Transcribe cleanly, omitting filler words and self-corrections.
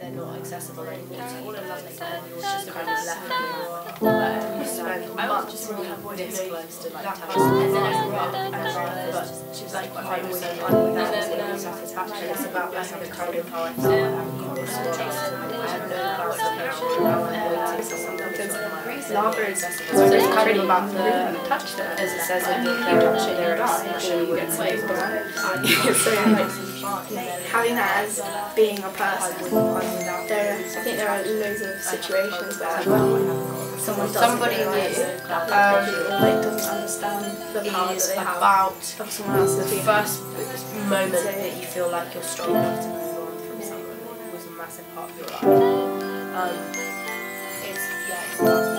they're not accessible anymore to all of us, like you're just kind of left where you spend months this close to like touching and then I grew up but she's like quite without satisfaction. It's about like the kind of how I felt I haven't got a response. I have no clarification now I'm waiting for something to lava is kind of about the touch there. as it says in the touch it there is you get away so like having that as being a person, I think there are loads of situations where somebody new like doesn't understand the power that they have about of someone else's the first moment that you feel like you're strong enough to move on from someone that was a massive part of your life. It's about